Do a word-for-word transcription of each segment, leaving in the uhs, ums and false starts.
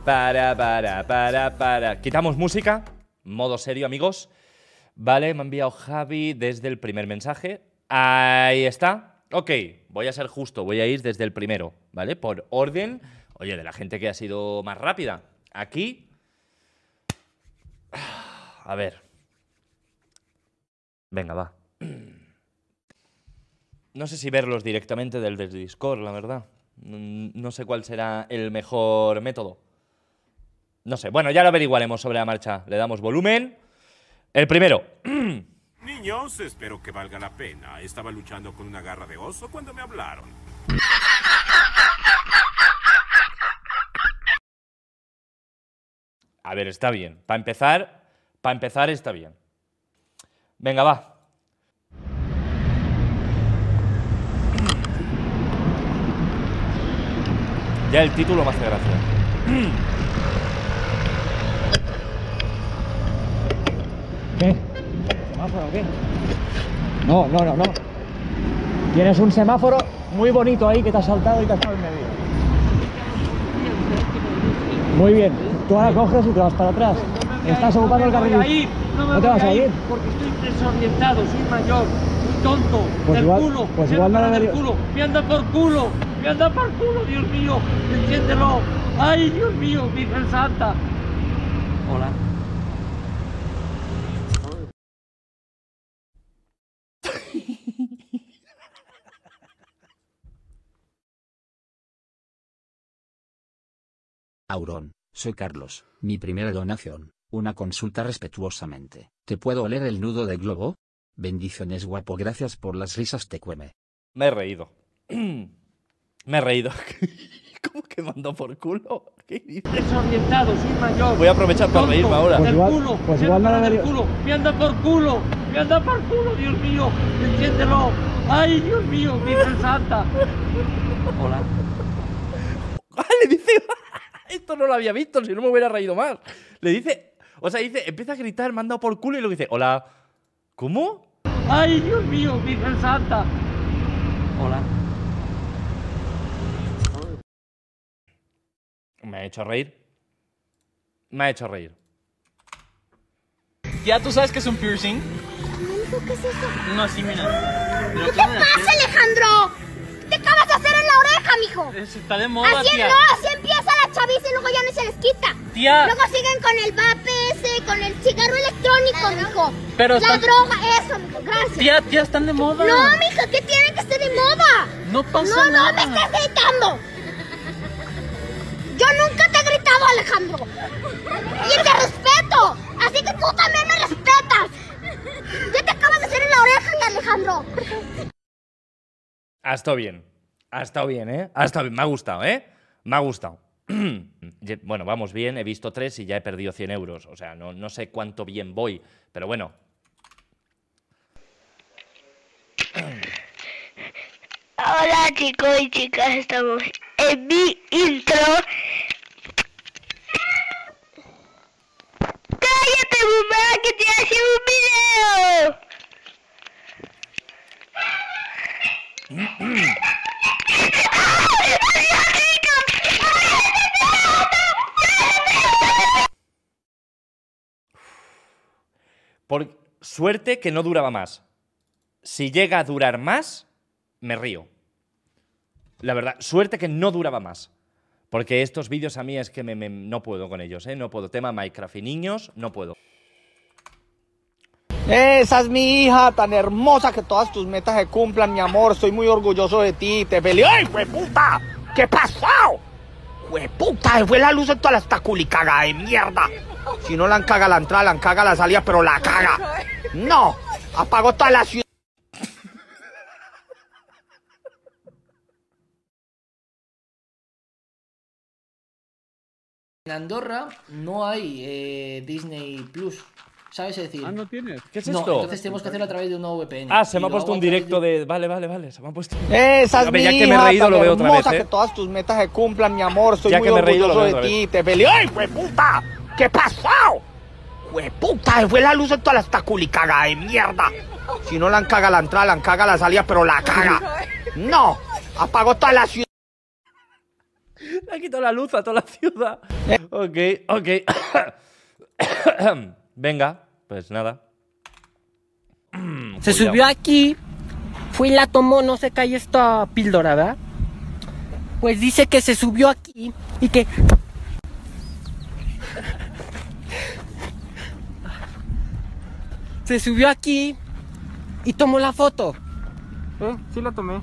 para, para, para, para. Quitamos música. Modo serio, amigos. Vale, me ha enviado Javi desde el primer mensaje. Ahí está. Ok, voy a ser justo. Voy a ir desde el primero, ¿vale? Por orden. Oye, de la gente que ha sido más rápida. Aquí. A ver. Venga, va. No sé si verlos directamente del, del Discord, la verdad. No sé cuál será el mejor método. No sé. Bueno, ya lo averiguaremos sobre la marcha. Le damos volumen. El primero. Niños, espero que valga la pena. Estaba luchando con una garra de oso cuando me hablaron. A ver, está bien. Para empezar, para empezar está bien. Venga, va. Ya el título me hace gracia. ¿Qué? ¿Semáforo o qué? No, no, no, no. Tienes un semáforo muy bonito ahí que te has saltado y te has estado en medio. Muy bien. Tú ahora coges y te vas para atrás. Estás ocupando el carril. ¿No te vas a ir? Porque estoy desorientado, soy mayor, soy tonto, Pues del igual- culo, pues me igual no anda debería- del culo, me anda por culo, me anda por culo, Dios mío, enciéndelo. Ay, Dios mío, Virgen Santa. Hola. Aurón, soy Carlos, mi primera donación, una consulta respetuosamente. ¿Te puedo oler el nudo de globo? Bendiciones guapo, gracias por las risas, te cueme. Me he reído. Me he reído. ¿Cómo que mandó por culo? ¿Qué dices? Desorientado, soy mayor. Voy a aprovechar para tonto, reírme ahora. Pues del igual- culo, pues me igual no anda del debería- culo, me anda por culo, me anda por culo, Dios mío, enciéndelo. Ay, Dios mío, Virgen Santa. Hola. Ah, le dice... Esto no lo había visto, si no me hubiera reído más. Le dice... O sea, dice... Empieza a gritar, manda por culo y luego dice... Hola... ¿Cómo? Ay, Dios mío, Virgen Santa. Hola. Me ha hecho reír. Me ha hecho reír. ¿Ya tú sabes qué es un piercing? ¿Qué es eso? No, sí, mira. Pero ¿Qué te claro, pasa, Alejandro? ¿Qué te acabas de hacer en la oreja, mijo? es- Está de moda, Así tía. no, así empieza la chaviza y luego ya no se les quita. Tía. Luego siguen con el vape ese, con el cigarro electrónico, mijo. Pero la están- droga, eso, mijo, gracias. Tía, tía, están de moda. No, mija, ¿qué tiene que estar de moda? No pasa No, no nada. me estés gritando. Yo nunca te he gritado, Alejandro. Y te respeto. Así que tú también me respetas. ¿Qué te acabas de hacer en la oreja, Alejandro? Ha estado bien. Ha estado bien, ¿eh? Ha estado bien. Me ha gustado, ¿eh? Me ha gustado. Bueno, vamos bien. He visto tres y ya he perdido cien euros. O sea, no, no sé cuánto bien voy. Pero bueno. Hola chicos y chicas, estamos en mi intro. ¡Cállate, mamá, que te hace un video! Por suerte que no duraba más. Si llega a durar más, me río. La verdad, suerte que no duraba más. Porque estos vídeos a mí es que me, me- no puedo con ellos, ¿eh? No puedo. Tema Minecraft y niños, no puedo. Esa es mi hija, tan hermosa, que todas tus metas se cumplan, mi amor. Estoy muy orgulloso de ti. Te felicito. ¡Ay, hueputa! ¿Qué pasó? ¡Hueputa! Se fue la luz en toda la esta culicaga de mierda. Si no la han caga la entrada, la han caga la salida, pero la caga. No, apagó toda la ciudad. En Andorra no hay eh, Disney Plus, ¿sabes? Es decir, Ah, ¿no tienes? ¿Qué es no, esto? entonces tenemos que hacerlo a través de una V P N. Ah, se Y me ha lo puesto hago un a través directo de... Vale, vale, vale. Se me ha puesto... Esa es A ver, mi ya que me he hija, reído, tan lo veo otra hermosa, vez, ¿eh? que todas tus metas se cumplan, mi amor. Estoy Ya muy que me he reído, lo orgulloso veo de otra ti. Te felicito. ¡Ay, hueputa! ¿Qué pasó? ¡Hueputa! Se fue la luz en toda la esta culicaga de mierda. Si no la han caga la entrada, la han caga la salida, pero la caga. No, apagó toda la ciudad. Le ha quitado la luz a toda la ciudad. Ok, ok. Venga, pues nada. Se Cuidado. subió aquí, fue y la tomó, no sé qué hay esta píldora, ¿verdad? Pues dice que se subió aquí y que... Se subió aquí y tomó la foto. Eh, sí la tomé.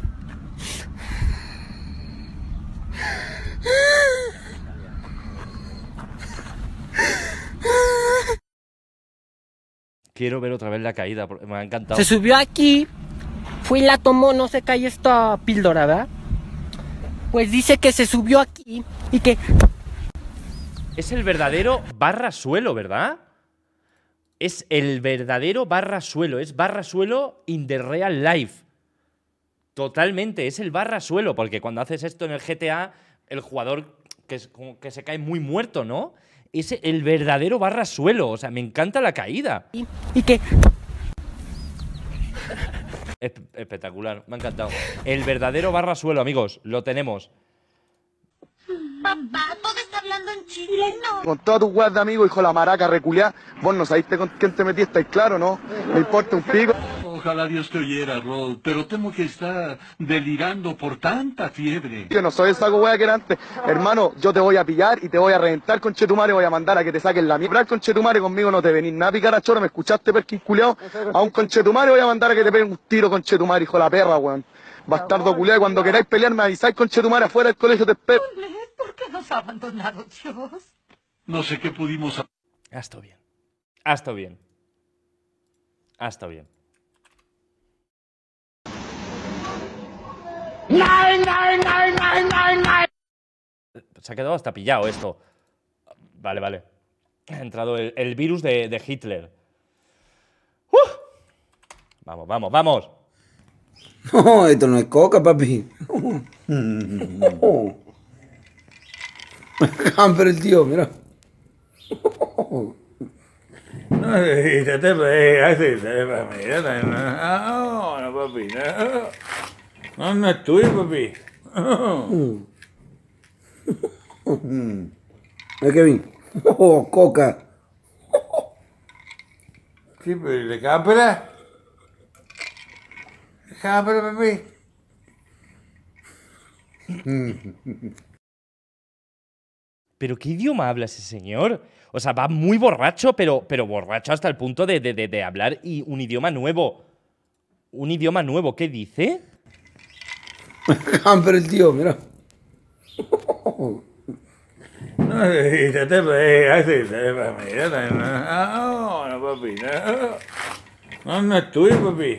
Quiero ver otra vez la caída, porque me ha encantado. Se subió aquí, fue y la tomó, no sé qué hay esta píldora, ¿verdad? Pues dice que se subió aquí y que... Es el verdadero barra suelo, ¿verdad? Es el verdadero barra suelo. Es barra suelo in the real life. Totalmente, es el barra suelo. Porque cuando haces esto en el G T A, el jugador que, es, como que se cae muy muerto, ¿no? Es el verdadero barra suelo. O sea, me encanta la caída. Y que... Espe- espectacular, me ha encantado. El verdadero barra suelo, amigos. Lo tenemos. Papá, todo está hablando en chileno. Con todas tus weas de amigo, hijo de la maraca reculeá, vos no sabiste con quién te metiste, claro, ¿no? Me importa un pico. Ojalá Dios te oyera, Rod, pero temo que está delirando por tanta fiebre. Yo no soy el saco wea que era antes. Hermano, yo te voy a pillar y te voy a reventar, conchetumare, voy a mandar a que te saquen la mierda. Conchetumare, conmigo no te venís nada, picarachoro, ¿me escuchaste, perkin culiao? A un conchetumare voy a mandar a que te peguen un tiro, conchetumare, hijo de la perra, weón. Bastardo culiao, y cuando queráis pelear me avisáis, conchetumare, afuera del colegio te espero. ¿Por qué nos ha abandonado Dios? No sé qué pudimos... Ha estado bien. Ha estado bien. Ha estado bien. Nine, nine, nine, nine, nine, nine. Se ha quedado hasta pillado esto. Vale, vale. Ha entrado el, el virus de, de Hitler. ¡Uh! Vamos, vamos, vamos. No, esto no es coca, papi. Hamper el tío, mira. No necesitas reír, mira, no, no, papi, no. No, no es tuyo, papi. ¿Eh, Kevin? Oh, coca. Sí, pero ¿de cámara? ¿De cámara, papi? ¿Pero qué idioma habla ese señor? O sea, va muy borracho, pero, pero borracho hasta el punto de, de, de, de hablar y un idioma nuevo. Un idioma nuevo, ¿qué dice? Hamper el tío, mira. No necesitas reír, mira, no, no, papi, no. No, no es tuyo, papi.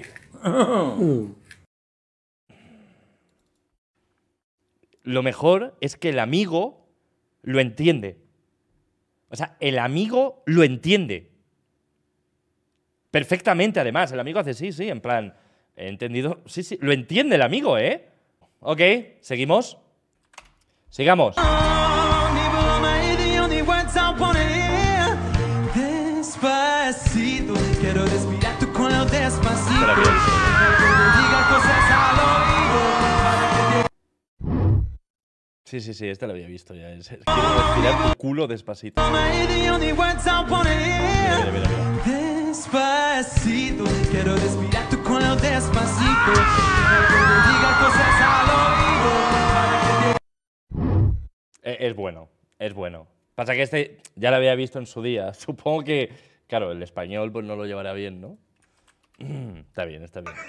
Lo mejor es que el amigo lo entiende. O sea, el amigo lo entiende. Perfectamente, además. El amigo hace sí, sí, en plan... He entendido... Sí, sí, lo entiende el amigo, ¿eh? Ok, seguimos. Sigamos. Despacito, quiero respirar tu cuello despacito. Sí, sí, sí, este lo había visto ya. Quiero respirar tu culo despacito. Mira, mira, mira, mira. Despacito, quiero respirar tu cuello despacito. Diga cosas al oído. Es, es bueno, es bueno. Pasa que este ya lo había visto en su día. Supongo que, claro, el español pues no lo llevará bien, ¿no? Está bien, está bien.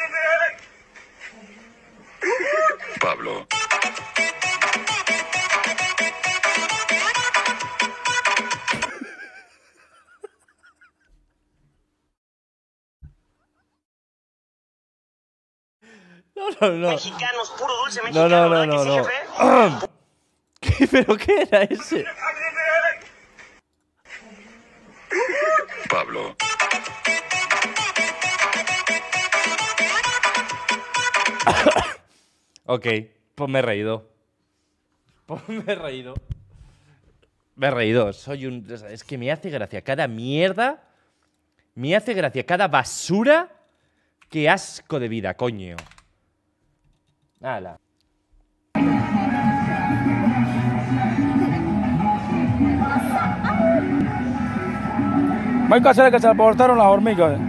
Pablo. No, no, no. Mexicanos, puro dulce No, mexicano, no, no, ¿verdad no, que sí, no. jefe? ¿Qué? ¿Pero qué era ese? Pablo. Ok, pues me he reído. Pues me he reído. Me he reído. Soy un... Es que me hace gracia cada mierda. Me hace gracia cada basura. Qué asco de vida, coño. Hala. No hay que hacer que se aportaron las hormigas.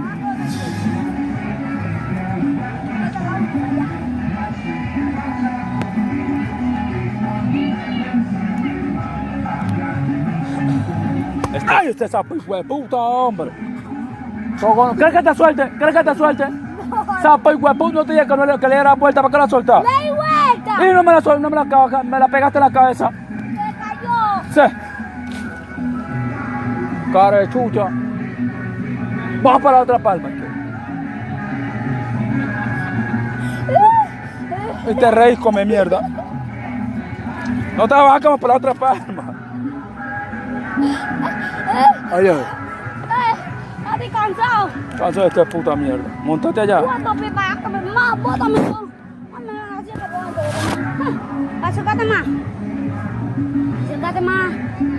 Este. ¡Ay, este sapo hijo de puta, hombre! ¿Crees que te suelte? ¿Crees que te suelte? No. Sapo hijo de puta, no te dije que, no le, que le diera vuelta, ¿para qué la soltás? ¡Le di vuelta! Y no me la, no me la, me la pegaste en la cabeza. ¡Se cayó! Sí. Cara de chucha. Vamos para la otra palma. Este rey come mierda. No te vas, vamos para la otra palma. Ay, ay. Estoy cansado. Cansado de esta puta mierda. Montate allá. ¿Cuánto pipa? Más, bótame. Acércate más. Acércate más.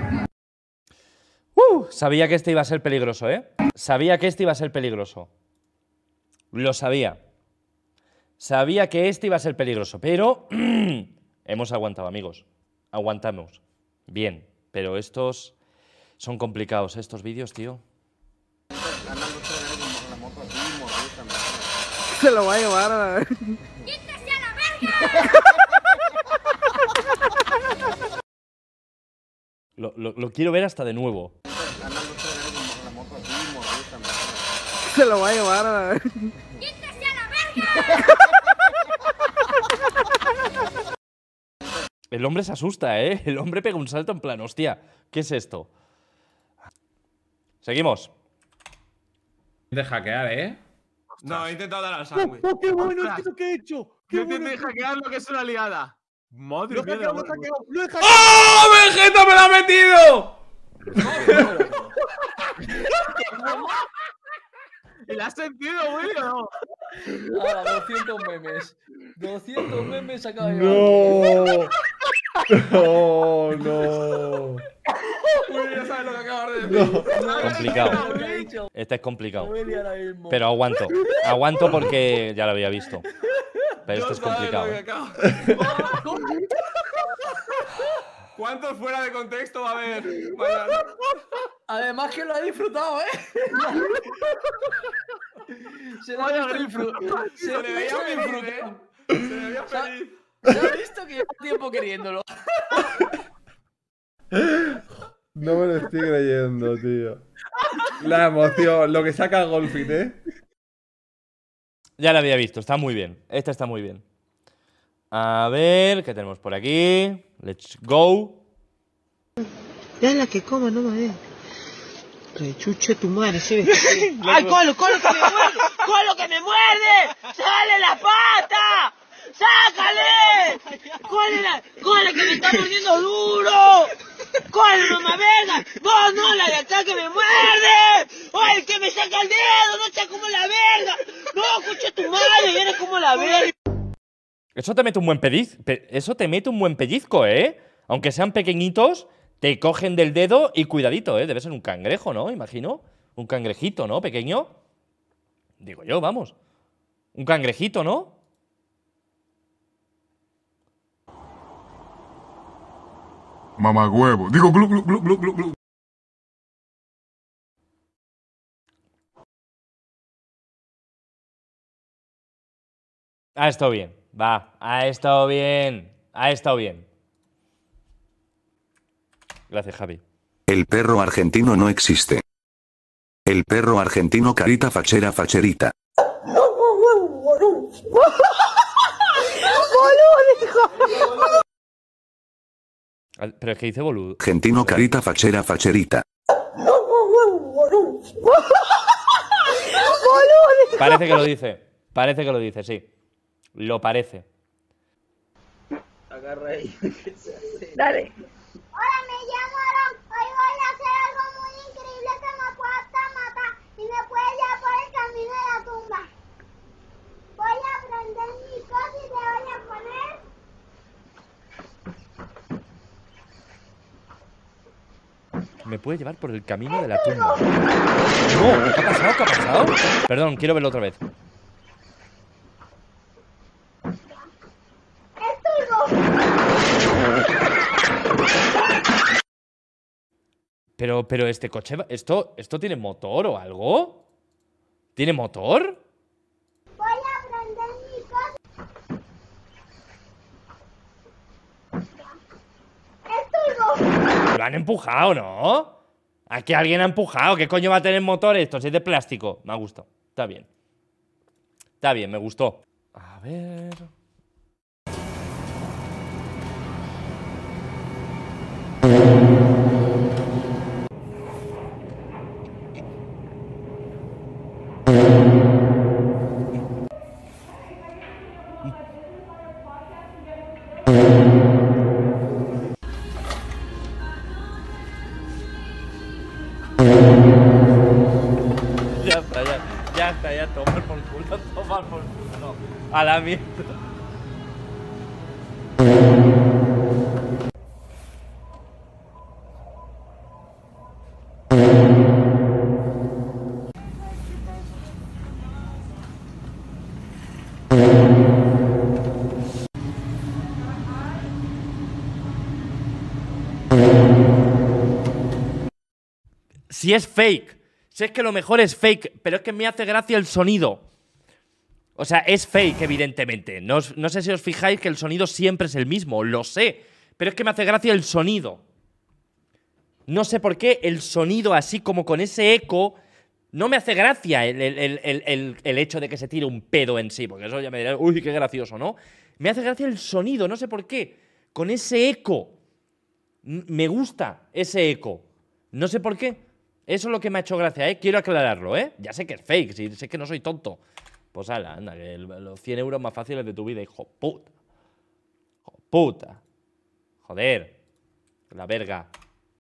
Uh, sabía que este iba a ser peligroso, ¿eh? Sabía que este iba a ser peligroso. Lo sabía. Sabía que este iba a ser peligroso, pero hemos aguantado, amigos. Aguantamos. Bien, pero estos son complicados, estos vídeos, tío. Se lo va a llevar a la... ¡Quítese a la verga! Lo, lo, lo quiero ver hasta de nuevo. Se lo va a llevar a la... ¡Quítese a la verga! El hombre se asusta, ¿eh? El hombre pega un salto en plan, hostia, ¿qué es esto? Seguimos. De hackear, ¿eh? No, he intentado dar al sándwich. ¡Oh, qué bueno! ¿Esto qué he hecho? Yo intenté hackear lo que es una liada. Madre mía. Lo he hackeado, lo he hackeado. ¡Oh, Vegeta me lo ha metido! ¿Y la has sentido, güey, o no? Ahora, doscientos memes. doscientos memes acaba de llevar. No. No, no. Uy, ya sabes lo que acabas de decir. No. Complicado. Este es complicado. Pero aguanto. Aguanto porque ya lo había visto. Pero esto es complicado. ¿Cuántos fuera de contexto va a haber? Vaya. Además que lo ha disfrutado, ¿eh? Se lo ha visto disfrutado. Se lo ha visto disfrutado. Se le veía feliz. Se ha visto que lleva tiempo queriéndolo. No me lo estoy creyendo, tío. La emoción, lo que saca el Golfit, ¿eh? Ya lo había visto, está muy bien. Este está muy bien. A ver, ¿qué tenemos por aquí? Let's go. Ya la que coma, no me rechuche tu madre, ¿sí? ¡Ay, Colo, Colo, que me muerde! ¡Colo, que me muerde! ¡Sale la pata! ¡Sácale! ¡Colo, Colo, que me está mordiendo duro! ¡Colo, no me verga! ¡Vos no, la de acá que me muerde! ¡Ay, que me saca el dedo! ¡No sea como la verga! ¡No, escucha tu madre! ¡Y eres como la verga! Eso te mete un buen pellizco. Eso te mete un buen pellizco, ¿eh? Aunque sean pequeñitos, te cogen del dedo y cuidadito, ¿eh? Debe ser un cangrejo, ¿no? Imagino. Un cangrejito, ¿no? Pequeño. Digo yo, vamos. Un cangrejito, ¿no? Mamagüevo. Digo, glu, glu, glu, glu, glu, glu. Ha estado bien. Va, ha estado bien. Ha estado bien. Gracias, Javi. El perro argentino no existe. El perro argentino carita fachera facherita. Pero es que dice boludo. Argentino carita fachera facherita. Parece que lo dice. Parece que lo dice, sí. Lo parece. Agarra ahí. Dale. Hola, me llamo Aaron. Hoy voy a hacer algo muy increíble que me puede hasta matar y me puede llevar por el camino de la tumba. Voy a prender mi cosa y te voy a poner... Me puede llevar por el camino de la tumba. No, ¿qué ha pasado? ¿Qué ha pasado? Perdón, quiero verlo otra vez. Pero, pero este coche, ¿esto, ¿esto tiene motor o algo? ¿Tiene motor? Voy a prender mi coche. Esto Lo han empujado, ¿no? Aquí alguien ha empujado. ¿Qué coño va a tener motor esto? Si es de plástico. Me ha gustado. Está bien. Está bien, me gustó. A ver... Ya está, ya, ya está, ya tomar por culo, tomar por culo, no. A la mierda. Si es fake. Si es que lo mejor es fake, pero es que me hace gracia el sonido. O sea, es fake, evidentemente. No, os- no sé si os fijáis que el sonido siempre es el mismo, lo sé. Pero es que me hace gracia el sonido. No sé por qué el sonido así como con ese eco no me hace gracia el, el- el- el- el- el hecho de que se tire un pedo en sí, porque eso ya me dirá, uy, qué gracioso, ¿no? Me hace gracia el sonido, no sé por qué. Con ese eco. M- Me gusta ese eco. No sé por qué. Eso es lo que me ha hecho gracia, ¿eh? Quiero aclararlo, ¿eh? Ya sé que es fake, sí, sé que no soy tonto. Pues ala, anda, que el- los cien euros más fáciles de tu vida, hijo puta. Hijo puta. Joder. La verga.